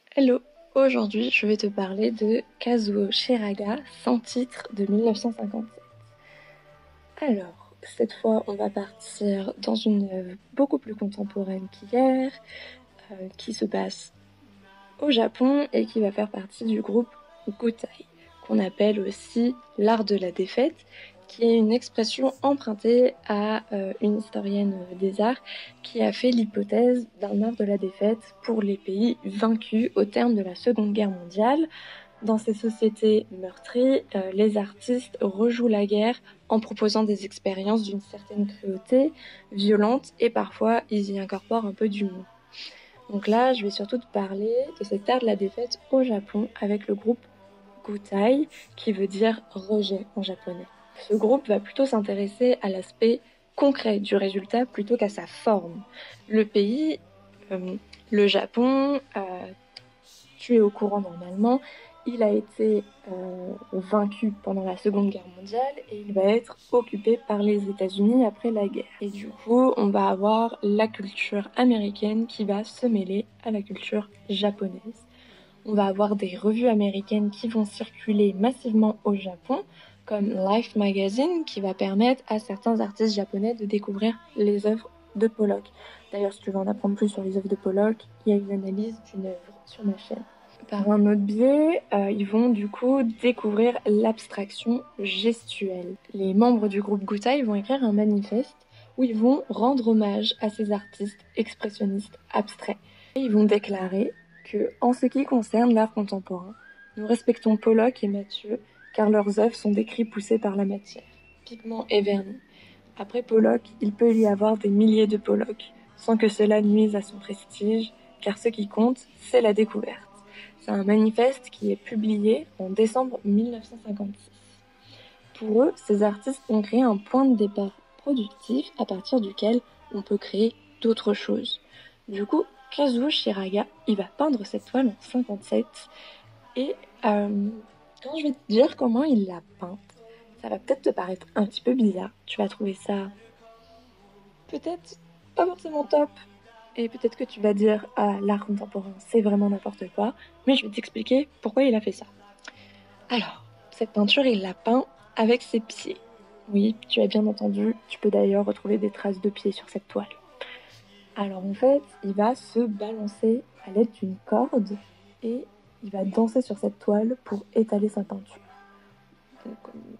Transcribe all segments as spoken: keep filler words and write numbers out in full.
Hello, aujourd'hui je vais te parler de Kazuo Shiraga, sans titre de mille neuf cent cinquante-sept. Alors, cette fois on va partir dans une œuvre beaucoup plus contemporaine qu'hier, euh, qui se passe au Japon et qui va faire partie du groupe Gutai, qu'on appelle aussi l'art de la défaite, qui est une expression empruntée à euh, une historienne des arts qui a fait l'hypothèse d'un art de la défaite pour les pays vaincus au terme de la Seconde Guerre mondiale. Dans ces sociétés meurtries, euh, les artistes rejouent la guerre en proposant des expériences d'une certaine cruauté, violente, et parfois ils y incorporent un peu d'humour. Donc là, je vais surtout te parler de cet art de la défaite au Japon avec le groupe Gutai, qui veut dire rejet en japonais. Ce groupe va plutôt s'intéresser à l'aspect concret du résultat plutôt qu'à sa forme. Le pays, euh, le Japon, euh, tu es au courant normalement, il a été euh, vaincu pendant la Seconde Guerre mondiale et il va être occupé par les États-Unis après la guerre. Et du coup, on va avoir la culture américaine qui va se mêler à la culture japonaise. On va avoir des revues américaines qui vont circuler massivement au Japon, comme Life Magazine, qui va permettre à certains artistes japonais de découvrir les œuvres de Pollock. D'ailleurs, si tu veux en apprendre plus sur les œuvres de Pollock, il y a une analyse d'une œuvre sur ma chaîne. Par un autre biais, euh, ils vont du coup découvrir l'abstraction gestuelle. Les membres du groupe Gutai vont écrire un manifeste où ils vont rendre hommage à ces artistes expressionnistes abstraits. Et ils vont déclarer que, en ce qui concerne l'art contemporain, nous respectons Pollock et Mathieu car leurs œuvres sont des cris poussés par la matière, pigments et vernis. Après Pollock, il peut y avoir des milliers de Pollock, sans que cela nuise à son prestige, car ce qui compte, c'est la découverte. C'est un manifeste qui est publié en décembre mille neuf cent cinquante-six. Pour eux, ces artistes ont créé un point de départ productif à partir duquel on peut créer d'autres choses. Du coup, Kazuo Shiraga, il va peindre cette toile en cinquante-sept et euh, quand je vais te dire comment il l'a peinte, ça va peut-être te paraître un petit peu bizarre. Tu vas trouver ça peut-être pas forcément top. Et peut-être que tu vas dire « Ah, l'art contemporain, c'est vraiment n'importe quoi », mais je vais t'expliquer pourquoi il a fait ça. Alors, cette peinture, il l'a peint avec ses pieds. Oui, tu as bien entendu, tu peux d'ailleurs retrouver des traces de pieds sur cette toile. Alors en fait, il va se balancer à l'aide d'une corde et il va danser sur cette toile pour étaler sa peinture. Donc,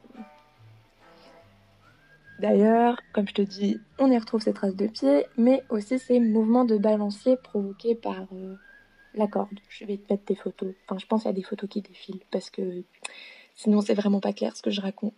D'ailleurs, comme je te dis, on y retrouve ces traces de pieds, mais aussi ces mouvements de balancier provoqués par euh, la corde. Je vais te mettre des photos. Enfin, je pense qu'il y a des photos qui défilent, parce que sinon c'est vraiment pas clair ce que je raconte.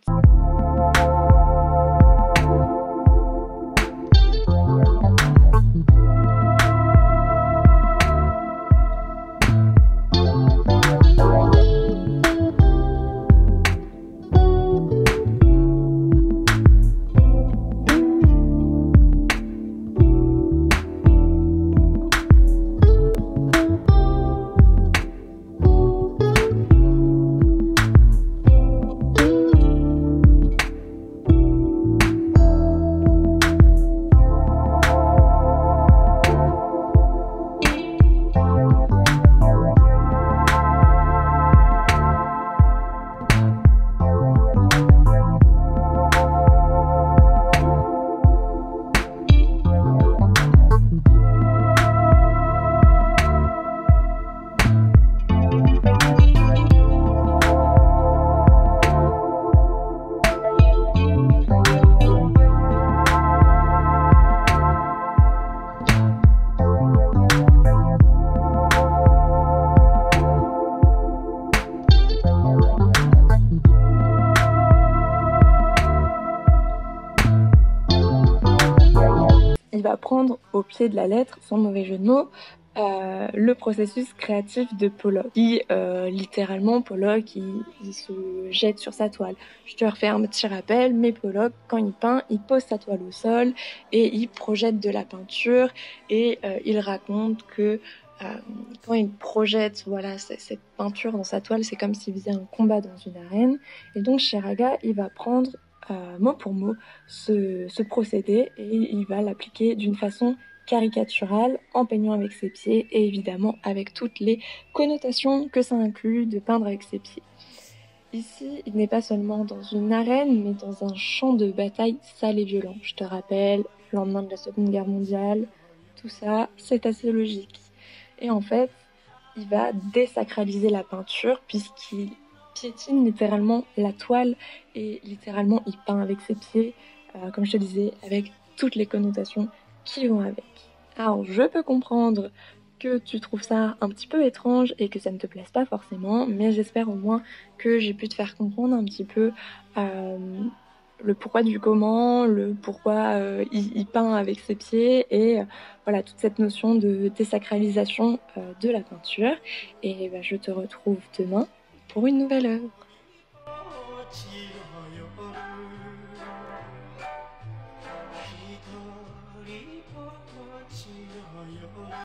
Il va prendre au pied de la lettre, sans mauvais jeu de mots, euh, le processus créatif de Pollock. Qui, euh, littéralement, Pollock, il, il se jette sur sa toile. Je te refais un petit rappel, mais Pollock, quand il peint, il pose sa toile au sol et il projette de la peinture et euh, il raconte que euh, quand il projette voilà, cette peinture dans sa toile, c'est comme s'il faisait un combat dans une arène. Et donc Shiraga, il va prendre Euh, mot pour mot ce, ce procédé et il va l'appliquer d'une façon caricatural, en peignant avec ses pieds et évidemment avec toutes les connotations que ça inclut de peindre avec ses pieds. Ici, il n'est pas seulement dans une arène, mais dans un champ de bataille sale et violent. Je te rappelle, lendemain de la Seconde Guerre mondiale, tout ça, c'est assez logique. Et en fait, il va désacraliser la peinture puisqu'il piétine littéralement la toile et littéralement il peint avec ses pieds, euh, comme je te disais, avec toutes les connotations qui vont avec. Alors, je peux comprendre que tu trouves ça un petit peu étrange et que ça ne te plaise pas forcément, mais j'espère au moins que j'ai pu te faire comprendre un petit peu euh, le pourquoi du comment, le pourquoi euh, il, il peint avec ses pieds et euh, voilà toute cette notion de désacralisation euh, de la peinture. Et bah, je te retrouve demain pour une nouvelle œuvre.